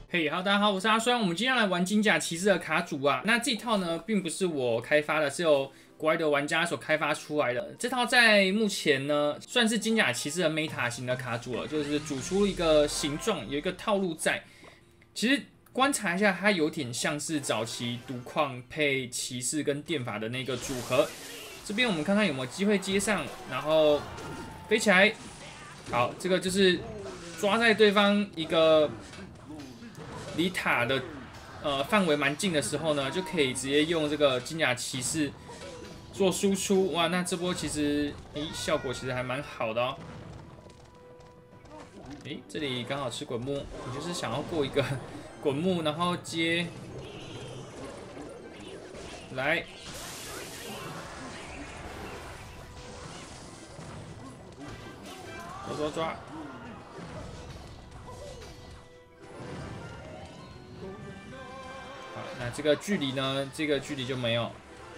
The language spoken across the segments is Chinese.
嘿、大家好，我是阿酸。我们今天来玩金甲骑士的卡组啊。那这套呢，并不是我开发的，是由国外的玩家所开发出来的。这套在目前呢，算是金甲骑士的 meta 型的卡组了，就是组出一个形状，有一个套路在。其实观察一下，它有点像是早期毒矿配骑士跟电法的那个组合。这边我们看看有没有机会接上，然后飞起来。好，这个就是抓在对方一个离塔的范围蛮近的时候呢，就可以直接用这个金甲骑士做输出。哇，那这波其实效果其实还蛮好的哦。这里刚好吃滚木，你就是想要过一个滚木，然后接来。抓。好，那这个距离呢？这个距离就没有。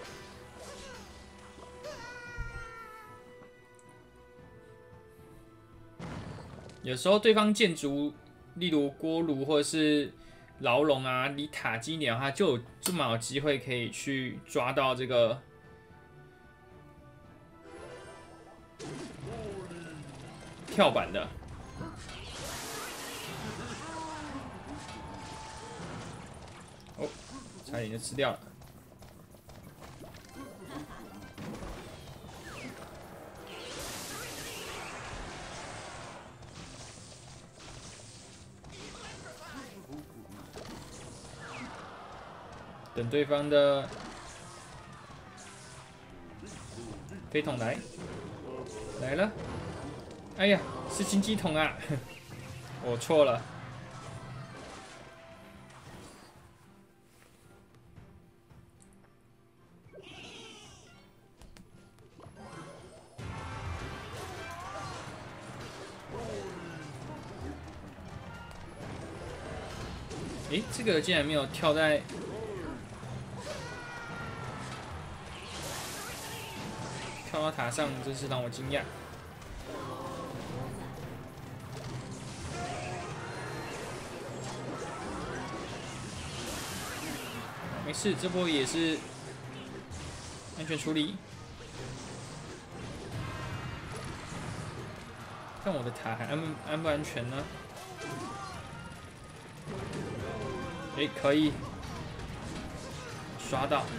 有时候对方建筑，例如锅炉或者是牢笼啊，离塔近一点的话，就有这么有机会可以去抓到这个跳板的。哦，差点就吃掉了。等对方的飞桶来了，哎呀，是金鸡桶啊！我错了。这个竟然没有跳到塔上，真是让我惊讶。没事，这波也是安全处理。看我的塔还安不安全呢？可以刷到。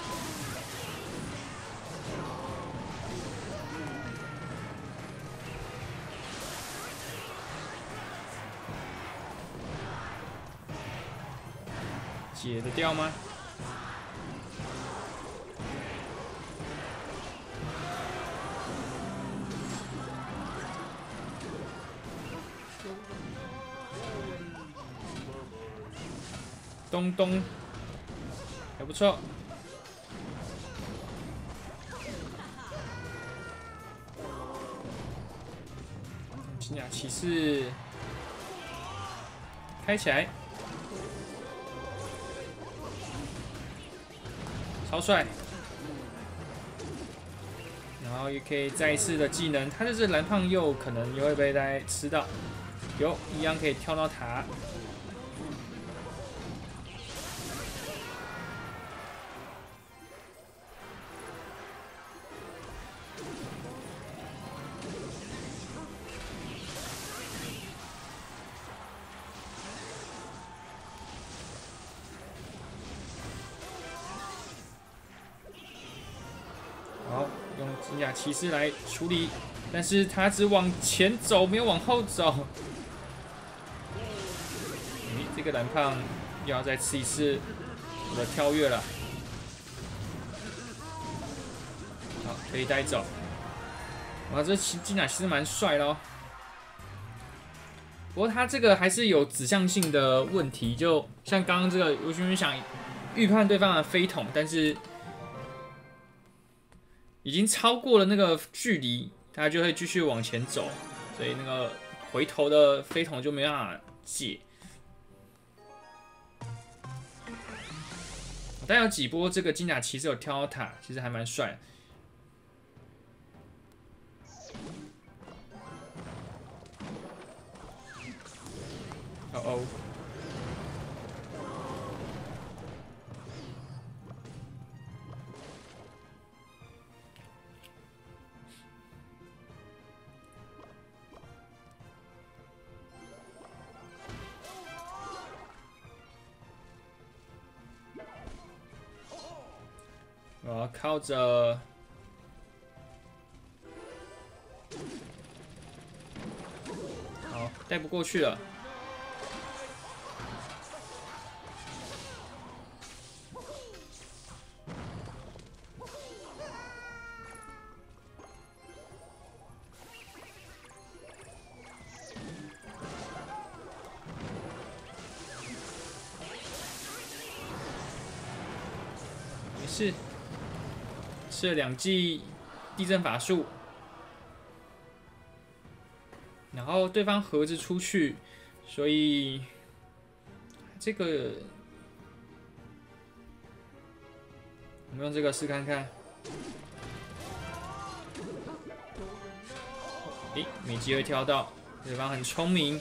解得掉吗？东东还不错。金甲骑士开起来，超帅！然后也可以再一次的技能，他就是蓝胖鼬可能也会被大家吃到，一样可以跳到塔。好，用金甲骑士来处理，但是他只往前走，没有往后走。这个蓝胖又要再吃一次我的跳跃了。好，可以带走。哇，这金甲其实蛮帅的哦。不过他这个还是有指向性的问题，就像刚刚这个，我原本想预判对方的飞桶，但是已经超过了那个距离，他就会继续往前走，所以那个回头的飞桶就没办法解。但有几波这个金甲骑士有跳到塔，其实还蛮帅。哦， 我要靠着。好，带不过去了。没事，吃了2记地震法术。 然后对方盒子出去，所以这个我们用这个试看看。诶，没机会挑到，对方很聪明。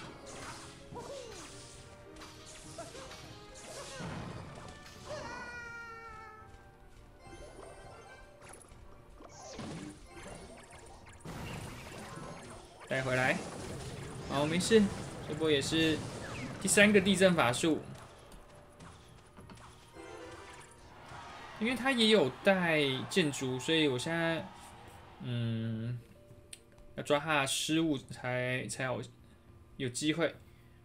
带回来，好，没事，这波也是第3个地震法术，因为他也有带建筑，所以我现在要抓他的失误才有机会。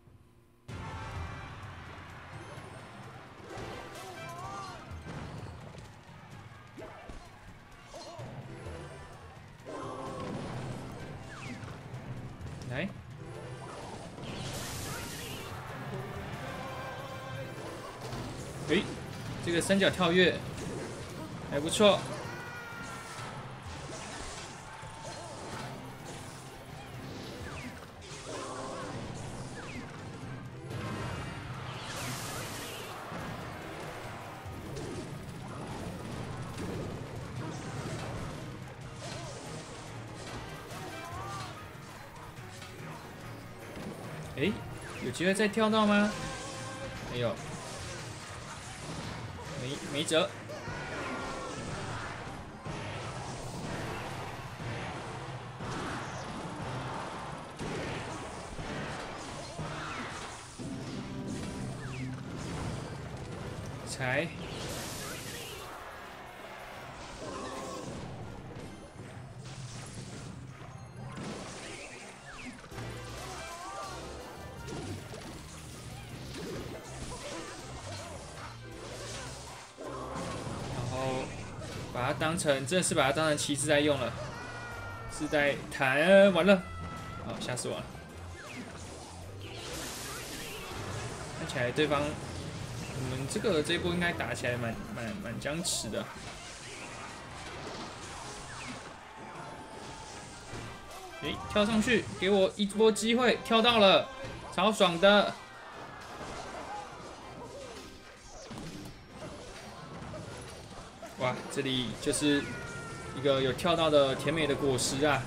来。 诶，这个三角跳跃还不错。诶，有机会再跳到吗？没有。 没辙。踩。把它当成，真的是把它当成旗帜在用了，是在弹，完了，好，吓死我了。看起来对方，我们这一波应该打起来蛮僵持的。诶，跳上去，给我一波机会，跳到了，超爽的。 哇，这里就是一个有跳到的甜美的果实啊！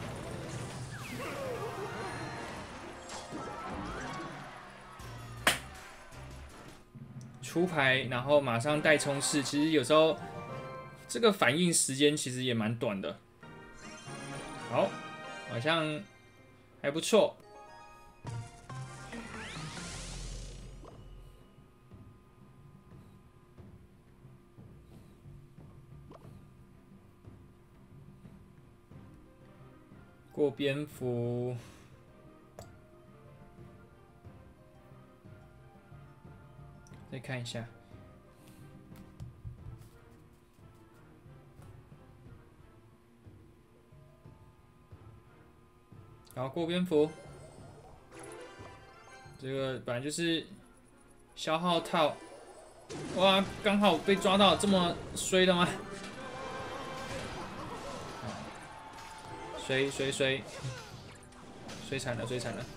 出牌，然后马上带冲刺，其实有时候这个反应时间其实也蛮短的。好，好像还不错。 过蝙蝠，再看一下。好，过蝙蝠，这个本来就是消耗套。哇，刚好被抓到，这么衰的吗？衰惨了，衰惨了。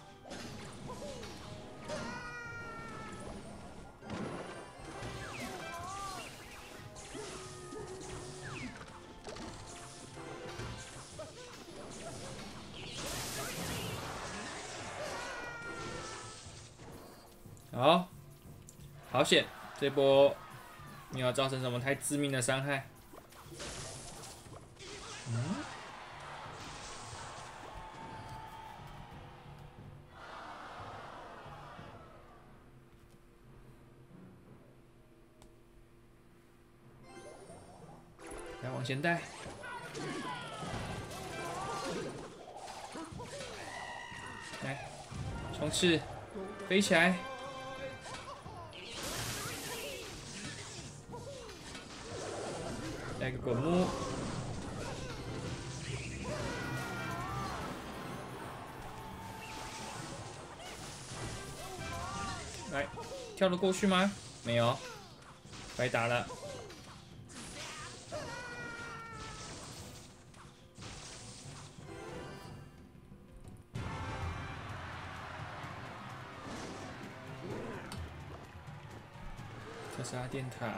好，好险，这波没有造成什么太致命的伤害。 来往前带，来冲刺，飞起来，来个滚木，来跳得过去吗？没有，白打了。 特斯拉电塔，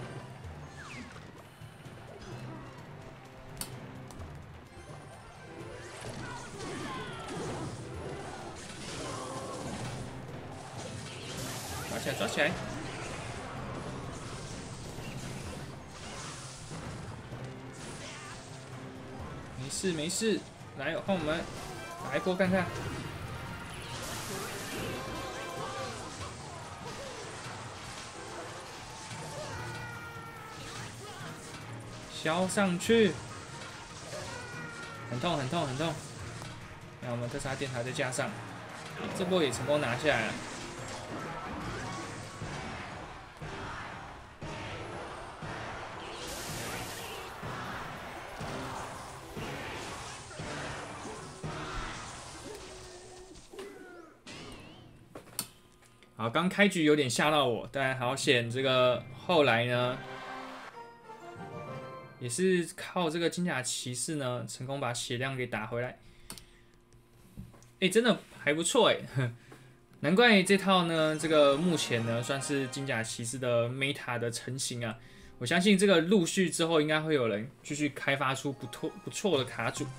抓起来，抓起来！没事没事，来换我们打一波看看。 削上去，很痛很痛很痛。那我们特斯拉电塔再加上，这波也成功拿下来了。好，刚开局有点吓到我，但好险，这个后来呢？ 也是靠这个金甲骑士呢，成功把血量给打回来。哎，真的还不错哎，难怪这套呢，这个目前呢算是金甲骑士的 meta 的成型啊。我相信这个陆续之后应该会有人继续开发出不错的卡组。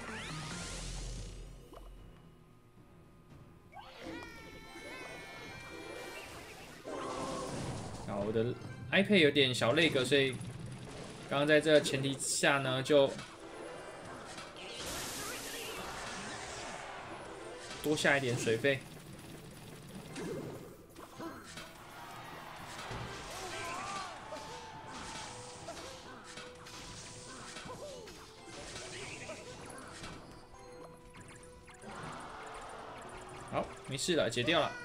啊，我的 iPad 有点小lag，所以。 刚刚在这个前提下呢，就多下一点水费。好，没事了，解掉了。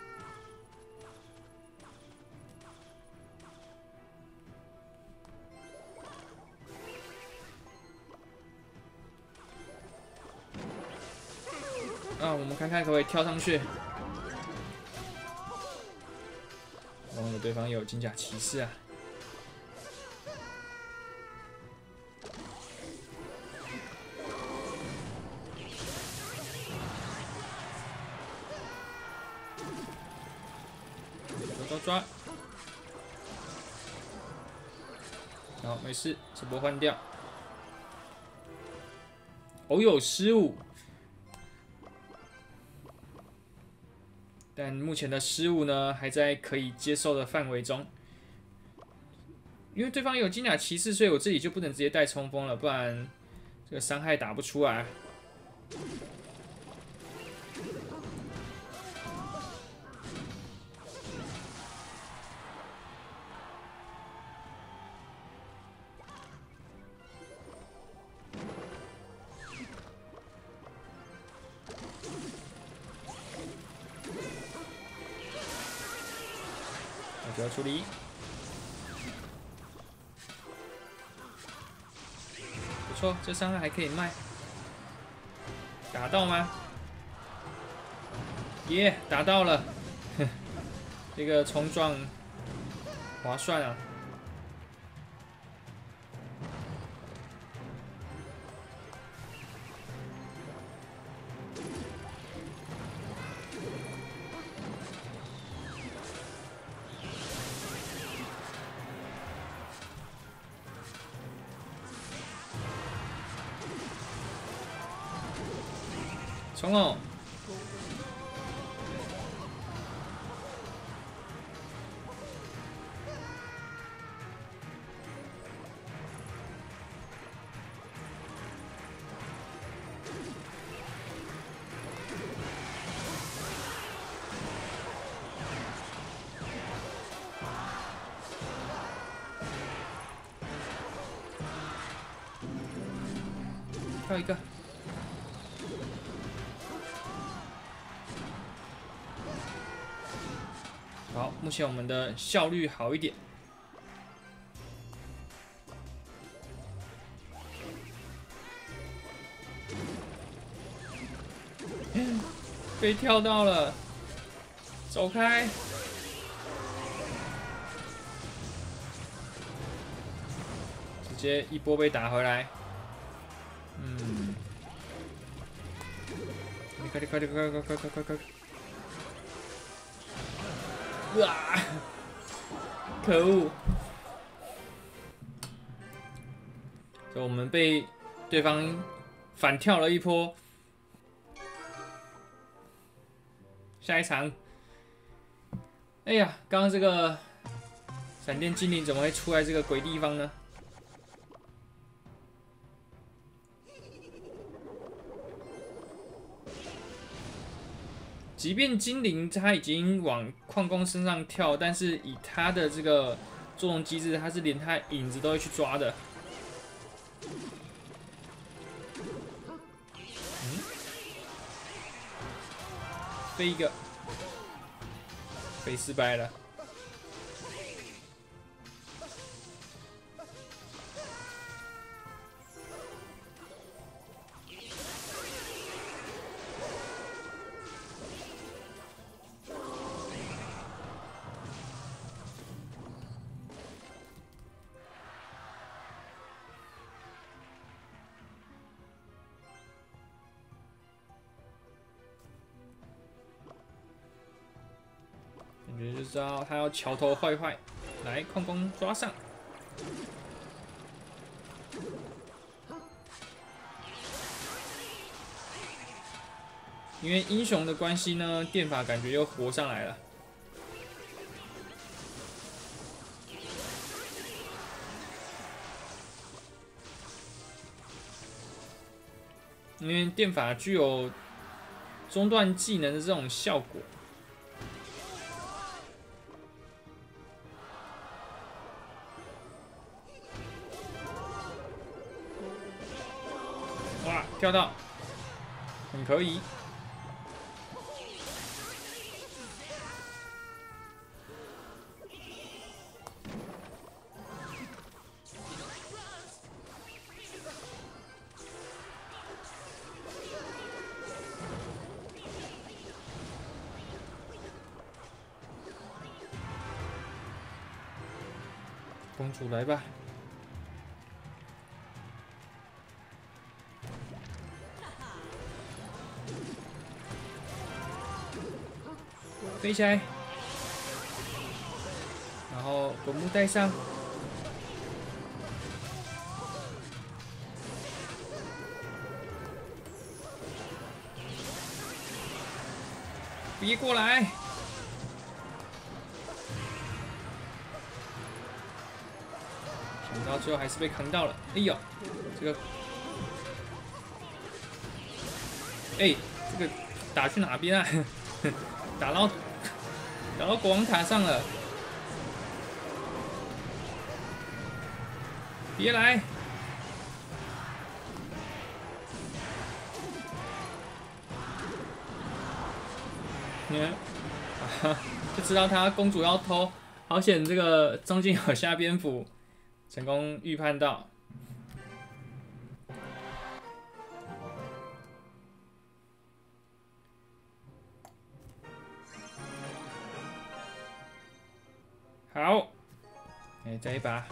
啊，我们看看可不可以跳上去。忘了对方有金甲骑士啊。抓抓抓！好，没事，这波换掉。偶有失误。 但目前的失误呢，还在可以接受的范围中。因为对方有金甲骑士，所以我自己就不能直接带冲锋了，不然这个伤害打不出来。我就要处理。不错，这伤害还可以卖。打到吗？耶，打到了。这个冲撞划算啊！冲哦！ 跳一个。好，目前我们的效率好一点。被跳到了，走开！直接一波被打回来。嗯，快！啊！可恶！就我们被对方反跳了一波。下一场，哎呀，刚刚这个闪电精灵怎么会出来这个鬼地方呢？即便精灵它已经往矿工身上跳，但是以它的这个作用机制，它是连它影子都会去抓的。飞一个，飞失败了。感觉就知道他要桥头坏坏，来矿工抓上。因为英雄的关系呢，电法感觉又活上来了。因为电法具有中断技能的这种效果。哇，跳到，很可以。公主来吧。飞起来，然后滚木带上，别过来！想到最后还是被扛到了，哎呦，这个，哎，这个打去哪边啊？打到国王塔上了，别来！你看，啊，就知道他公主要偷，好险这个中间有下蝙蝠，成功预判到。好，哎，再一把。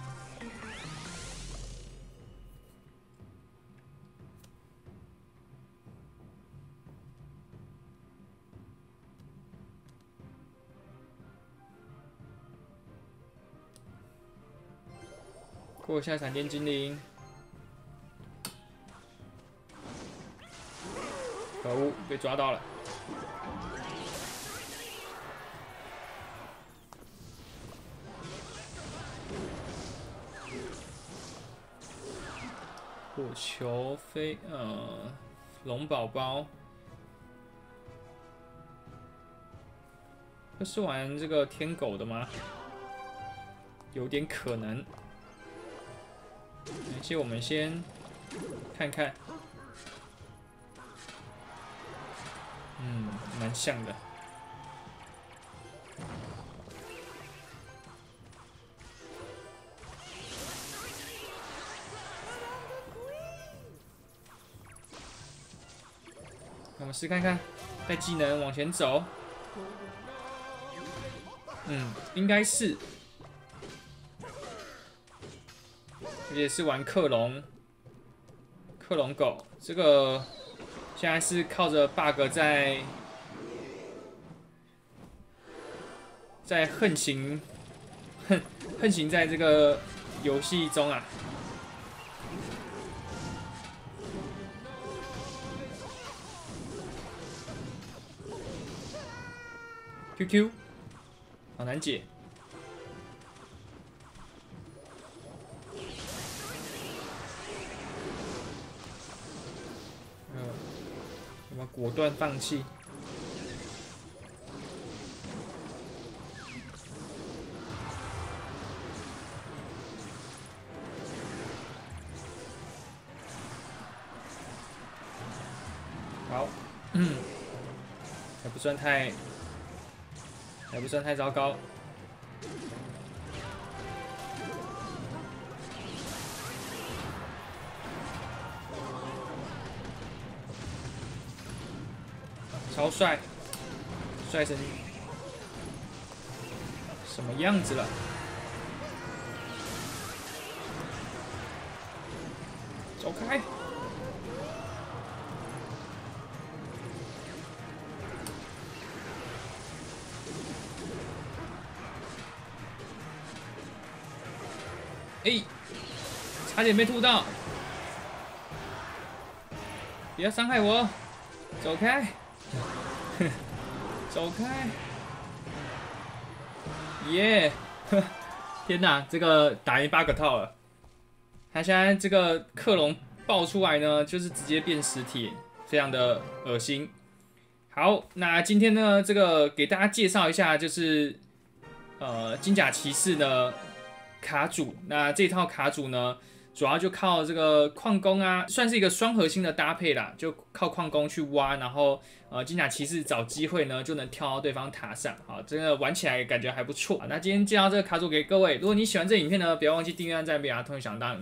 过一下闪电精灵。可恶，被抓到了。火球飞，龙宝宝，这是玩这个天狗的吗？有点可能。而且我们先看看蛮像的。我们试看看，带技能往前走。应该是。也是玩克隆狗，这个现在是靠着 bug 在横行在这个游戏中啊。QQ， 好难解。我们果断放弃。好，还不算太糟糕。超帅，帅成什么样子了？走开！哎，差点被吐到！不要伤害我！走开！走开！耶！天哪，这个打赢8个套了。他现在这个克隆爆出来呢，就是直接变实体，非常的恶心。好，那今天呢，这个给大家介绍一下，就是金甲骑士的卡组。那这套卡组呢，主要就靠这个矿工啊，算是一个双核心的搭配啦，就靠矿工去挖，然后金甲骑士找机会呢就能跳到对方塔上，好，真的玩起来感觉还不错。那今天介绍这个卡组给各位，如果你喜欢这影片呢，不要忘记订阅、按赞、并把它通知响当。